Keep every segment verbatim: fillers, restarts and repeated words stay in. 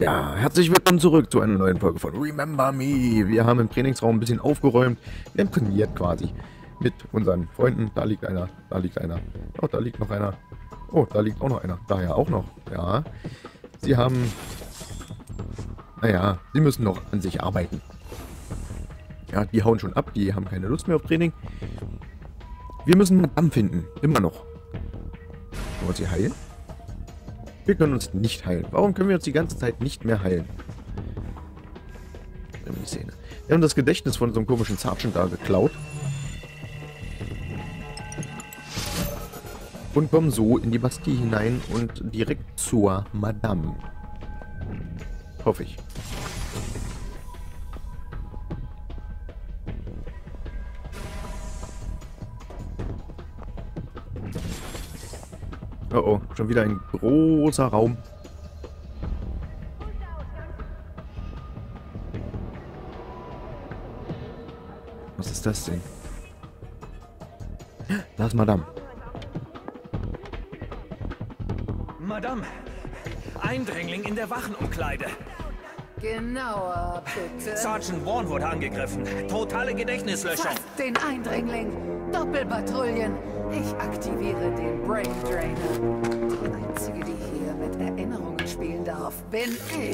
Ja, herzlich willkommen zurück zu einer neuen Folge von Remember Me. Wir haben im Trainingsraum ein bisschen aufgeräumt. Wir haben trainiert quasi mit unseren Freunden. Da liegt einer, da liegt einer. Oh, da liegt noch einer. Oh, da liegt auch noch einer. Da ja auch noch. Ja, sie haben... Naja, sie müssen noch an sich arbeiten. Ja, die hauen schon ab. Die haben keine Lust mehr auf Training. Wir müssen Madame finden. Immer noch. Wollen wir sie heilen? Wir können uns nicht heilen. Warum können wir uns die ganze Zeit nicht mehr heilen? Die Szene. Wir haben das Gedächtnis von so einem komischen Sergeant da geklaut. Und kommen so in die Bastille hinein und direkt zur Madame. Hoffe ich. Oh oh, schon wieder ein großer Raum. Was ist das denn? Da ist Madame. Madame, Eindringling in der Wachenumkleide. Genauer, bitte. Sergeant Vaughn wurde angegriffen. Totale Gedächtnislöschung. Fast den Eindringling. Doppelpatrouillen. Ich aktiviere den Brain Drainer. Die einzige, die hier mit Erinnerungen spielen darf, bin ich.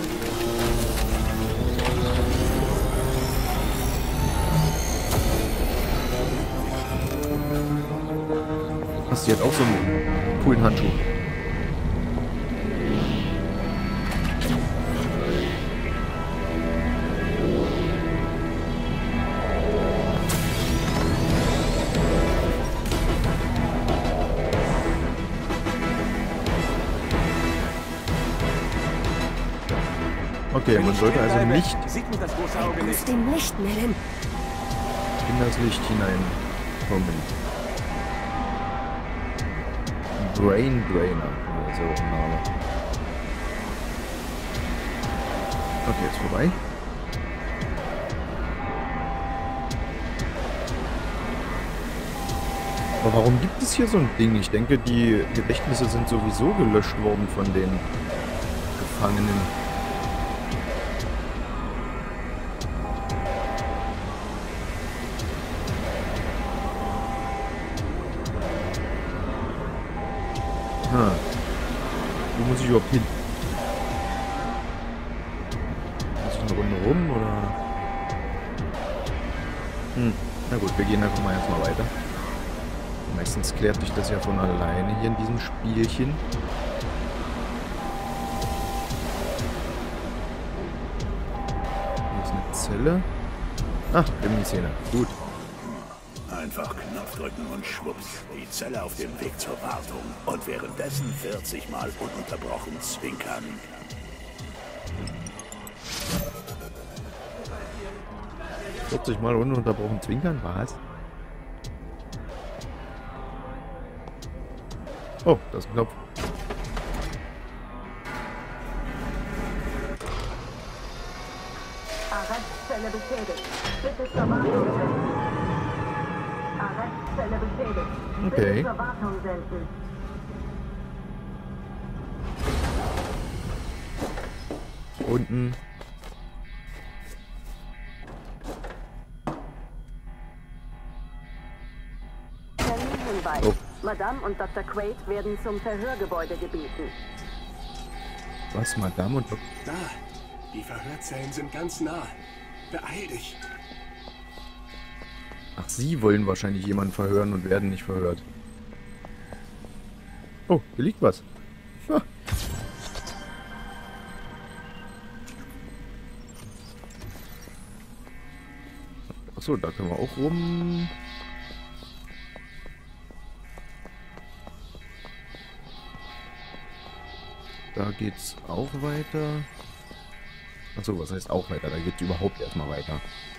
Ach, sie hat auch so einen coolen Handschuh. Okay, man sollte also nicht Sieht mir das große Auge Aus nicht. dem Licht, Melin. in das Licht hineinkommen. Brain Drainer, also Name. Okay, ist vorbei. Aber warum gibt es hier so ein Ding? Ich denke, die Gedächtnisse sind sowieso gelöscht worden von den Gefangenen. Hm. Wo muss ich überhaupt hin? Muss ich eine Runde rum, oder? Hm. Na gut, wir gehen einfach mal erstmal weiter. Meistens klärt sich das ja von alleine hier in diesem Spielchen. Hier ist eine Zelle. Ach, Szene. Gut. Einfach Knopf drücken und schwupps, die Zelle auf dem Weg zur Wartung. Und währenddessen vierzig Mal ununterbrochen zwinkern. vierzig Mal ununterbrochen zwinkern, was? Oh, das ist ein Knopf. Arrestzelle beschädigt. Bitte zur Wartung senden. Arrestzelle beschädigt. Okay. Bitte zur Wartung senden. Unten. Terminhinweis. Oh. Madame und Doktor Quaid werden zum Verhörgebäude gebeten. Was, Madame und... Da, die Verhörzellen sind ganz nah. Beeil dich. Ach, sie wollen wahrscheinlich jemanden verhören und werden nicht verhört. Oh, hier liegt was. Ha. Achso, da können wir auch rum. Da geht's auch weiter. Achso, was heißt auch weiter? Da geht's überhaupt erstmal weiter.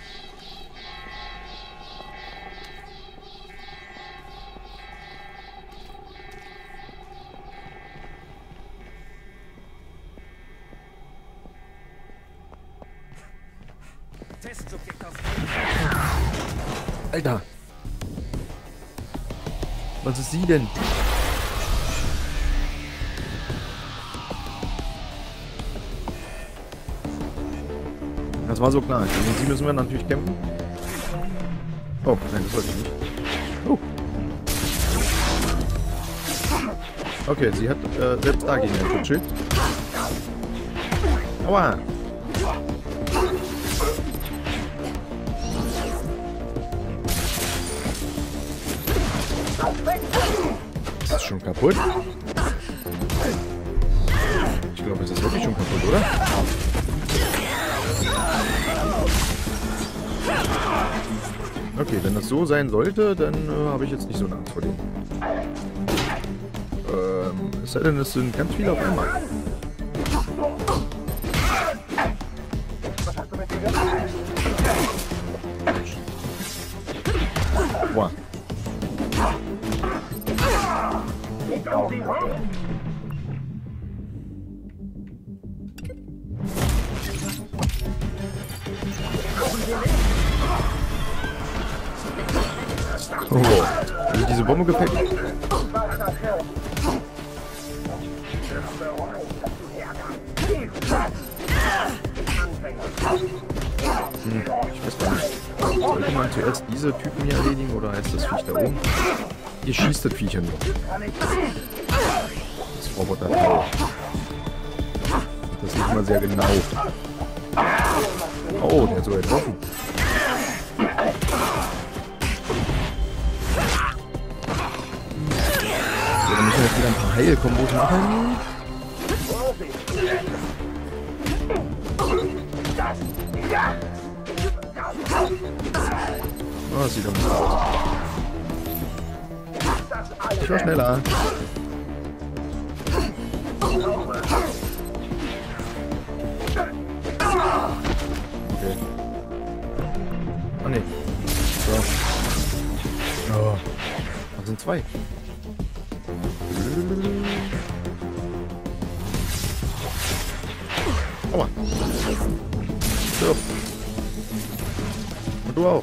Testsubjekt auf. Alter! Was ist sie denn? Das war so klar. Gegen sie müssen wir natürlich kämpfen. Oh, nein, das wollte ich nicht. Oh. Okay, sie hat äh, selbst dagegen ein Schutzschild. Aua! Das ist schon kaputt. Ich glaube, es ist wirklich schon kaputt, oder? Okay, wenn das so sein sollte, dann äh, habe ich jetzt nicht so eine Angst vor denen. Ähm, es sei denn, es sind ganz viele auf einmal. Wow. Oh, also diese Bombe gefällt mir. Hm, ich weiß gar nicht. Sollte man zuerst diese Typen hier erledigen oder heißt das Viech da oben? Ihr schießt das Viech ja nur. Das Roboter. Das ist nicht mal sehr genau. Oh, der hat sogar getroffen. Dann müssen wir jetzt wieder ein paar Heilkombos machen. Oh, das sieht doch nicht aus. Ich war schneller. Okay. Oh ne. So. Oh. Das sind zwei. Aua. So. Und du auch.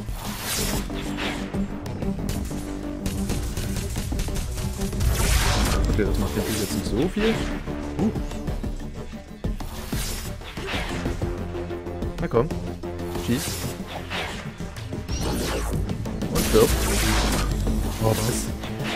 Okay, das macht natürlich jetzt nicht so viel. Uh. Na komm. Schieß. Und stirb. Oh, was?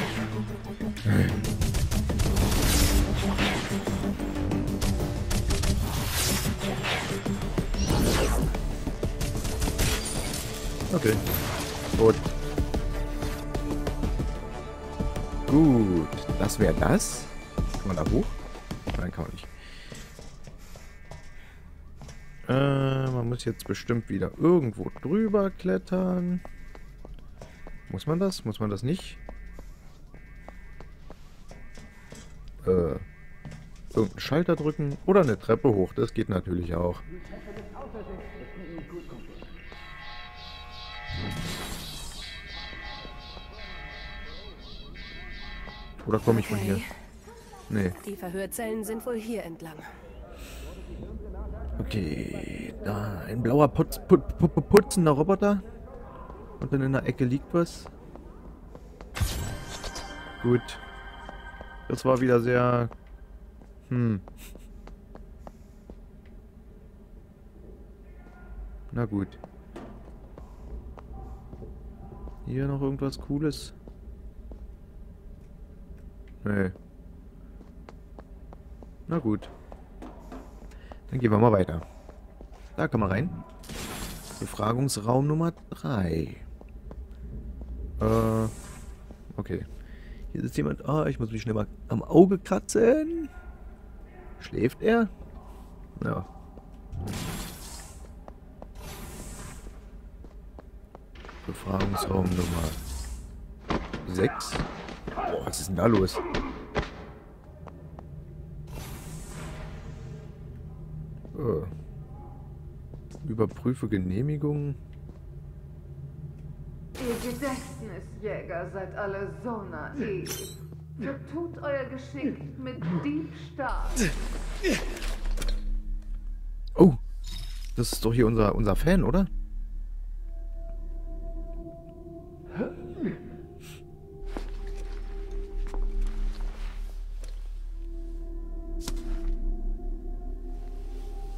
Okay. Gut. Gut. Das wäre das. Kann man da hoch? Nein, kann man nicht. Äh, man muss jetzt bestimmt wieder irgendwo drüber klettern. Muss man das? Muss man das nicht? Äh, irgendeinen Schalter drücken oder eine Treppe hoch. Das geht natürlich auch. Oder komme ich von hier? Nee. Die Verhörzellen sind wohl hier entlang. Okay, da ein blauer Putz, put, put, putzender Roboter. Und dann in der Ecke liegt was. Gut. Das war wieder sehr... Hm. Na gut. Hier noch irgendwas Cooles? Nee. Na gut. Dann gehen wir mal weiter. Da kann man rein. Befragungsraum Nummer drei. Äh. Okay. Hier ist jemand. Ah, ich muss mich schnell mal am Auge kratzen. Schläft er? Ja. Befragungsraum Nummer sechs. Boah, was ist denn da los? Oh. Überprüfe Genehmigung. Ihr Gedächtnisjäger seid alle so naiv. Vertut euer Geschick mit Diebstahl. Oh, das ist doch hier unser, unser Fan, oder?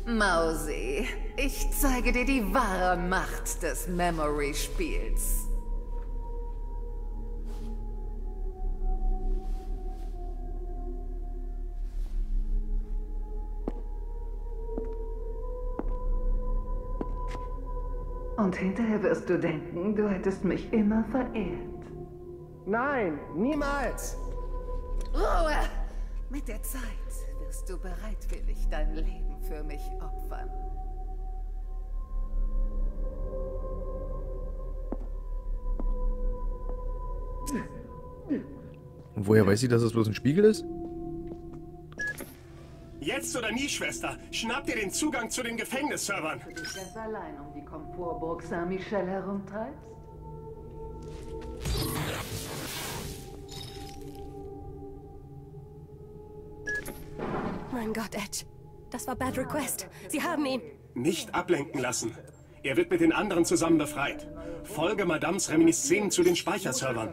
Mausi, ich zeige dir die wahre Macht des Memory-Spiels. Und hinterher wirst du denken, du hättest mich immer verehrt. Nein, niemals! Ruhe! Mit der Zeit wirst du bereitwillig dein Leben für mich opfern. Und woher weiß sie, dass es bloß ein Spiegel ist? Jetzt oder nie, Schwester. Schnapp dir den Zugang zu den Gefängnisservern. Du dich ganz allein um die Komfortburg Saint-Michel herumtreibst? Mein Gott, Edge. Das war Bad Request. Sie haben ihn. Nicht ablenken lassen. Er wird mit den anderen zusammen befreit. Folge Madames Reminiszenzen zu den Speicherservern.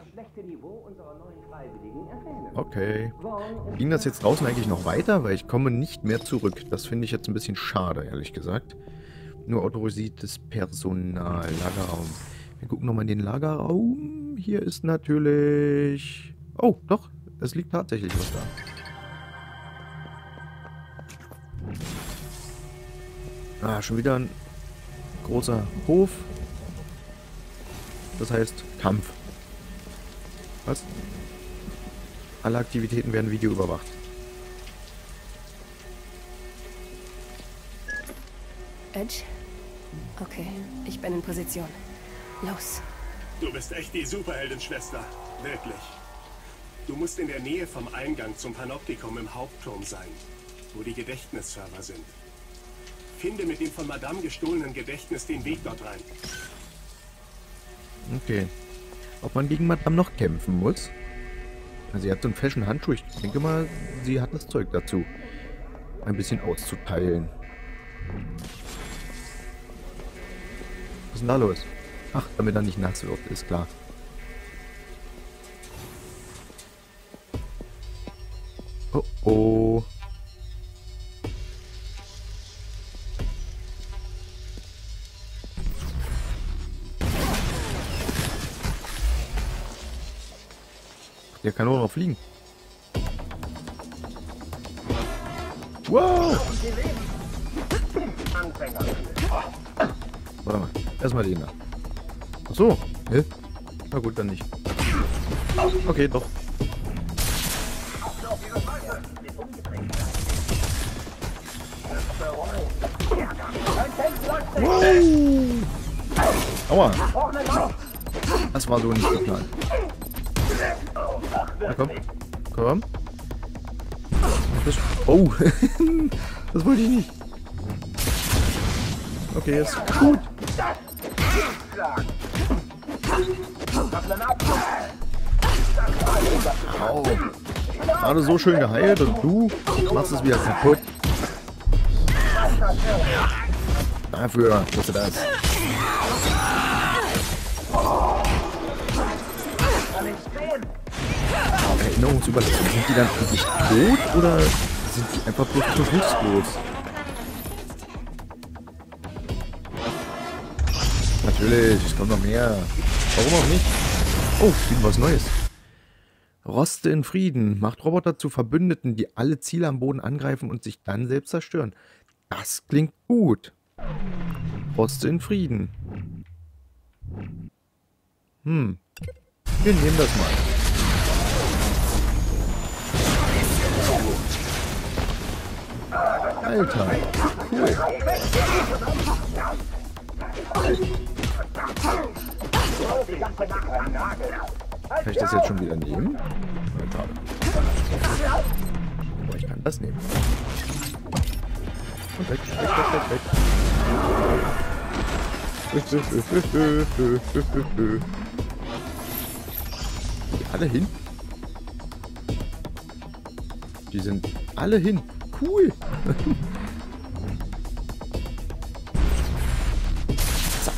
Okay. Ging das jetzt draußen eigentlich noch weiter? Weil ich komme nicht mehr zurück. Das finde ich jetzt ein bisschen schade, ehrlich gesagt. Nur autorisiertes Personal. Lagerraum. Wir gucken nochmal in den Lagerraum. Hier ist natürlich... Oh, doch. Es liegt tatsächlich was da. Ah, schon wieder ein großer Hof. Das heißt Kampf. Was? Alle Aktivitäten werden videoüberwacht. Edge? Okay, ich bin in Position. Los. Du bist echt die Superheldin-Schwester. Wirklich. Du musst in der Nähe vom Eingang zum Panoptikum im Hauptturm sein, wo die Gedächtnisserver sind. Finde mit dem von Madame gestohlenen Gedächtnis den Weg dort rein. Okay. Ob man gegen Madame noch kämpfen muss? Sie hat so einen fashion Handschuh. Ich denke mal, sie hat das Zeug dazu, ein bisschen auszuteilen. Was ist denn da los? Ach, damit er nicht nass wird, ist klar. Oh oh. Der kann auch noch fliegen. Wow! Warte mal. Erstmal den da. Ach so. Hä? Na gut, dann nicht. Okay, doch. Wow! Aua! Das war so nicht geplant. Na komm. Komm. Das, oh. Das wollte ich nicht. Okay, ist gut. Au. Gerade so schön geheilt und du machst es wieder kaputt. Dafür tust du das. Erinnerungsüberlassung. Sind die dann wirklich tot oder sind die einfach bloß bewusstlos? Natürlich, es kommt noch mehr. Warum auch nicht? Oh, wieder was Neues. Roste in Frieden. Macht Roboter zu Verbündeten, die alle Ziele am Boden angreifen und sich dann selbst zerstören. Das klingt gut. Roste in Frieden. Hm. Wir nehmen das mal. Alter, cool. Kann ich das jetzt schon wieder nehmen? Alter. Aber ich kann das nehmen. Und weg, weg, weg, weg, weg. Die alle hin? Die sind alle hin. Cool. Zack.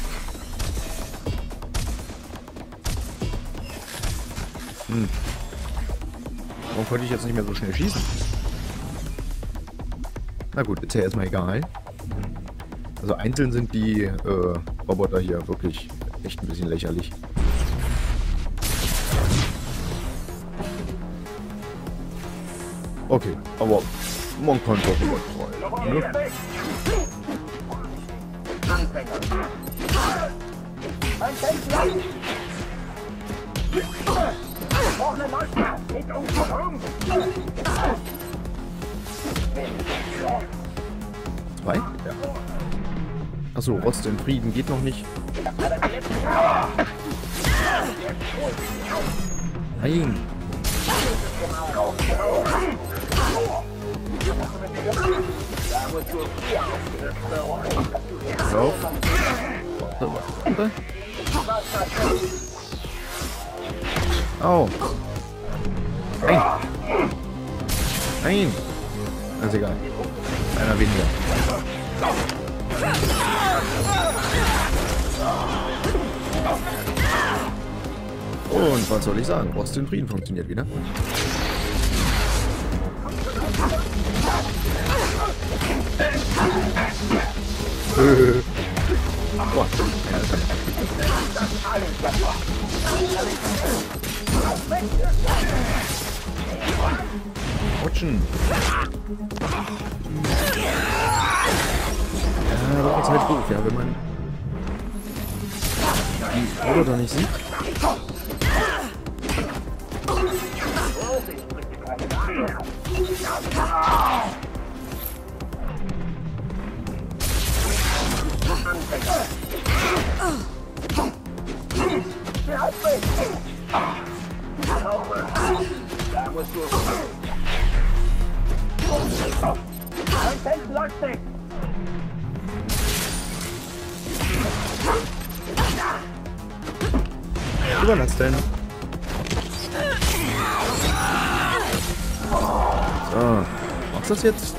Hm. Warum konnte ich jetzt nicht mehr so schnell schießen? Na gut, ist ja erstmal egal. Also einzeln sind die äh, Roboter hier wirklich echt ein bisschen lächerlich. Okay, aber man kann doch übertreiben, ne? Zwei? Ja. Achso, Rost in Frieden geht noch nicht. Nein. So. Warte, warte. Au. Nein. Nein. Das ist egal. Einer weniger. Und was soll ich sagen? Rost in Frieden funktioniert wieder. Äh. Boah. Rutschen. Ja, das ist halt doof, ja, wenn man die Roboter nicht sieht. Überlasten. So, machst du das jetzt?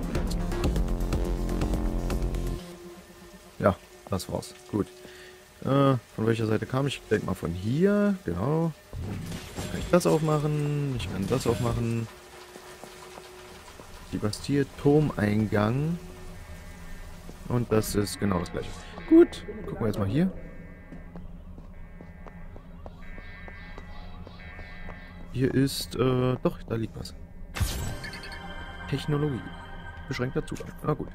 Ja, das war's. Gut. Äh, von welcher Seite kam ich? Ich denke mal von hier. Genau. Kann ich das aufmachen? Ich kann das aufmachen. Die Bastille, Turmeingang. Und das ist genau das gleiche. Gut, gucken wir jetzt mal hier. Hier ist, äh, doch, da liegt was. Technologie. Beschränkter Zugang. Na gut.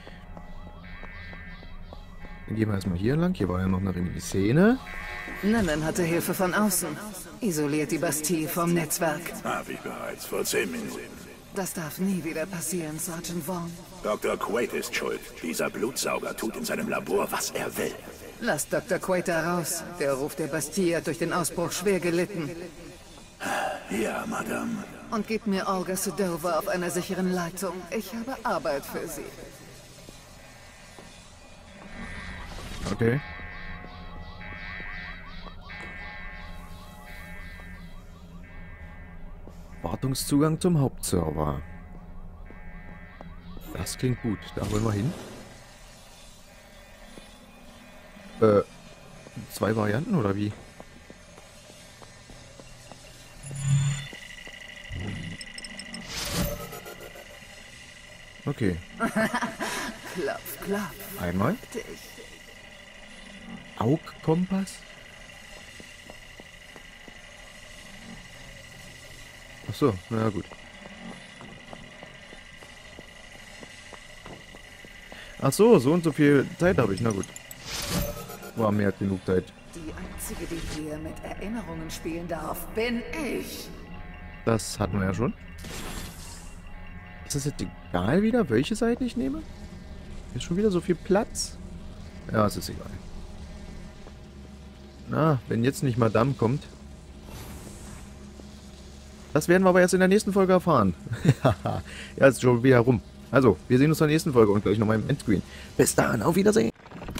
Dann gehen wir erstmal hier lang. Hier war ja noch eine Reminiscene. Nennen hatte Hilfe von außen. Isoliert die Bastille vom Netzwerk. Hab ich bereits vor zehn Minuten. Das darf nie wieder passieren, Sergeant Vaughn. Doktor Quaid ist schuld. Dieser Blutsauger tut in seinem Labor, was er will. Lasst Doktor Quaid da raus. Der Ruf der Bastille hat durch den Ausbruch schwer gelitten. Ja, Madame. Und gebt mir Olga Sedova auf einer sicheren Leitung. Ich habe Arbeit für sie. Okay. Wartungszugang zum Hauptserver. Das klingt gut. Da wollen wir hin. Äh, zwei Varianten oder wie? Okay. Klopf, klopf. Einmal. Augkompass? Ach so, na gut. Ach so, so und so viel Zeit habe ich, na gut. War mehr als genug Zeit. Die einzige, die hier mit Erinnerungen spielen darf, bin ich. Das hatten wir ja schon. Ist das jetzt egal wieder, welche Seite ich nehme? Ist schon wieder so viel Platz? Ja, es ist egal. Na, wenn jetzt nicht Madame kommt. Das werden wir aber erst in der nächsten Folge erfahren. Ja, ist schon wieder rum. Also, wir sehen uns in der nächsten Folge und gleich nochmal im Endscreen. Bis dahin, auf Wiedersehen.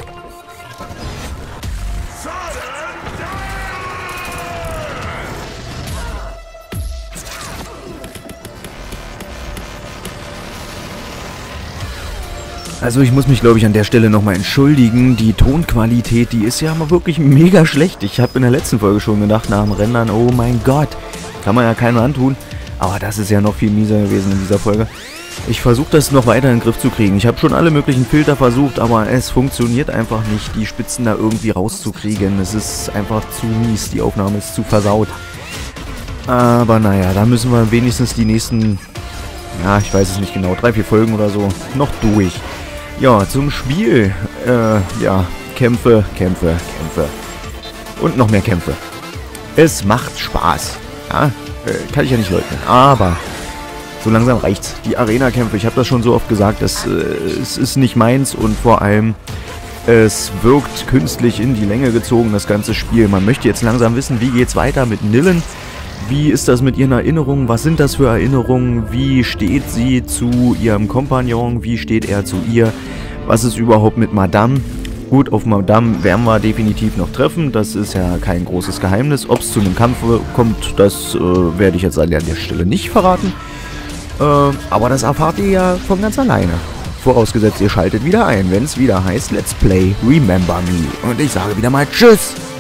Also ich muss mich, glaube ich, an der Stelle nochmal entschuldigen. Die Tonqualität, die ist ja mal wirklich mega schlecht. Ich habe in der letzten Folge schon gedacht, nach dem Rendern, oh mein Gott, kann man ja keinem antun. Aber das ist ja noch viel mieser gewesen in dieser Folge. Ich versuche das noch weiter in den Griff zu kriegen. Ich habe schon alle möglichen Filter versucht, aber es funktioniert einfach nicht, die Spitzen da irgendwie rauszukriegen. Es ist einfach zu mies, die Aufnahme ist zu versaut. Aber naja, da müssen wir wenigstens die nächsten, ja, ich weiß es nicht genau, drei, vier Folgen oder so, noch durch. Ja, zum Spiel. Äh, ja, Kämpfe, Kämpfe, Kämpfe. Und noch mehr Kämpfe. Es macht Spaß. Ja, äh, kann ich ja nicht leugnen. Aber so langsam reicht's. Die Arena-Kämpfe, ich habe das schon so oft gesagt, das, äh, es ist nicht meins und vor allem, es wirkt künstlich in die Länge gezogen, das ganze Spiel. Man möchte jetzt langsam wissen, wie geht's weiter mit Nillen? Wie ist das mit ihren Erinnerungen? Was sind das für Erinnerungen? Wie steht sie zu ihrem Kompagnon? Wie steht er zu ihr? Was ist überhaupt mit Madame? Gut, auf Madame werden wir definitiv noch treffen. Das ist ja kein großes Geheimnis. Ob es zu einem Kampf kommt, das äh, werde ich jetzt an der Stelle nicht verraten. Äh, aber das erfahrt ihr ja von ganz alleine. Vorausgesetzt, ihr schaltet wieder ein, wenn es wieder heißt Let's Play Remember Me. Und ich sage wieder mal Tschüss!